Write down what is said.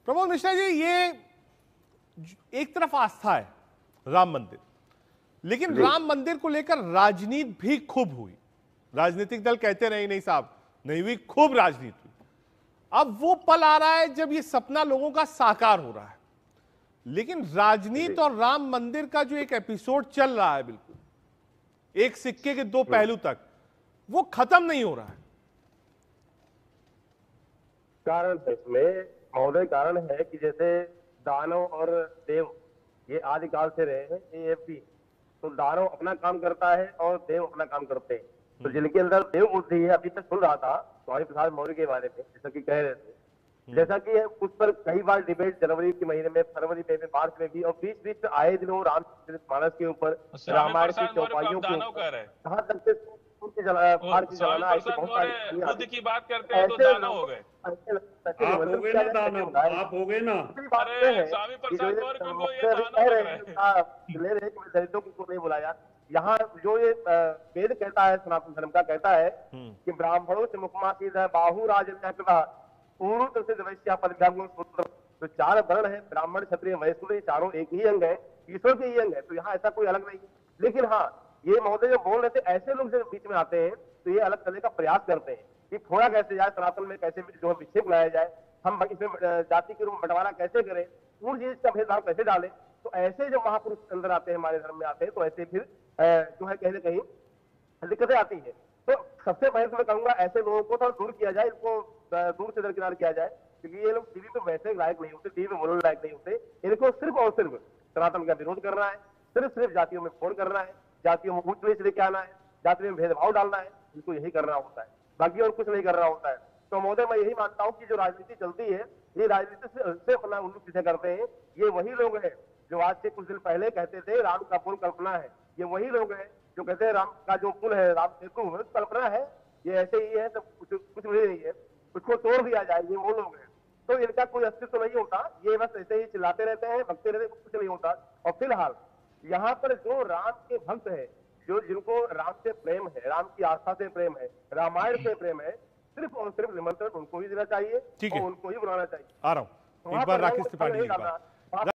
प्रमोद मिश्रा जी, ये एक तरफ आस्था है राम मंदिर, लेकिन राम मंदिर को लेकर राजनीति भी खूब हुई। राजनीतिक दल कहते रहे नहीं साहब नहीं हुई, खूब राजनीति हुई। अब वो पल आ रहा है जब ये सपना लोगों का साकार हो रहा है, लेकिन राजनीति और राम मंदिर का जो एक एपिसोड चल रहा है, बिल्कुल एक सिक्के के दो पहलू तक, वो खत्म नहीं हो रहा है। कारण इसमें महोदय कारण है कि जैसे दानव और देव ये आदिकाल से रहे हैं, ये भी तो दानव अपना काम करता है और देव अपना काम करते हैं। तो जिनके अंदर देव बुद्धि है, अभी तक सुन रहा था स्वामी प्रसाद मौर्य के बारे में, जैसा कि कह रहे थे, जैसा कि उस पर कई बार डिबेट जनवरी के महीने में, फरवरी में, मार्च में भी, और बीच बीच में आए दिनों रामचरितमानस के ऊपर, रामायण की चौपाइयों के ऊपर, कहां तक से बुद्ध की बात करते हैं तो दानव हो गए। आप हो गए ना दानव, आप हो गए ना। अरे स्वामी प्रसाद मौर्य को ये दानव ले रहे दलितों को नहीं बुलाया। यहाँ जो ये वेद कहता है, सनातन धर्म का कहता है कि ब्राह्मणों से मुखमासीद है बाहु राज पूर्व से वैश्या पदभ्याम सूत्र। तो चार वर्ण है, ब्राह्मण क्षत्रिय वैश्य, चारों एक ही अंग है, ईश्वर के ही अंग है। तो यहाँ ऐसा कोई अलग नहीं है। लेकिन हाँ, ये महोदय जो बोल रहे थे, ऐसे लोग जब बीच में आते हैं तो ये अलग करने का प्रयास करते हैं कि थोड़ा कैसे जाए सनातन में, कैसे जो विक्षेप लाया जाए, हम इसमें जाति के रूप में बंटवारा कैसे करें, पूर्ण चीज का भेदभाव कैसे डालें। तो ऐसे जब महापुरुष अंदर आते हैं, हमारे धर्म में आते हैं, तो ऐसे फिर जो है कहीं ना कहीं दिक्कतें आती है। तो सबसे पहले तो मैं कहूंगा ऐसे लोगों को थोड़ा दूर किया जाए, इनको दूर से दरकिनार किया जाए, क्योंकि ये लोग टीवी पे वैसे लायक नहीं होते, टीवी में बोलने लायक नहीं होते। इनको सिर्फ और सिर्फ सनातन का विरोध करना है, सिर्फ जातियों में फोड़ करना है, जातियों में ऊंच नीच लेके आना है, जाति में भेदभाव डालना है, इनको यही करना होता है, बाकी और कुछ नहीं करना होता है। तो महोदय मैं यही मानता हूँ कि जो राजनीति चलती है, ये राजनीति से अपना उल्लू सीधे करते हैं। ये वही लोग हैं जो आज से कुछ दिन पहले कहते थे राम का पुल कल्पना है। ये वही लोग हैं जो कहते हैं राम का जो पुल है, राम सेतु कल्पना है, ये ऐसे ही है, तो कुछ भी नहीं है, उसको तोड़ दिया जाए, ये वो लोग हैं। तो इनका कोई अस्तित्व नहीं होता, ये बस ऐसे ही चिल्लाते रहते हैं, भगते रहते हैं, कुछ नहीं होता। और फिलहाल यहाँ पर जो राम के भक्त है, जो जिनको राम से प्रेम है, राम की आस्था से प्रेम है, रामायण से प्रेम है, सिर्फ और सिर्फ निमंत्रण उनको ही देना चाहिए और उनको ही बुलाना चाहिए। आ रहा हूँ एक बार राकेश त्रिपाठी जी।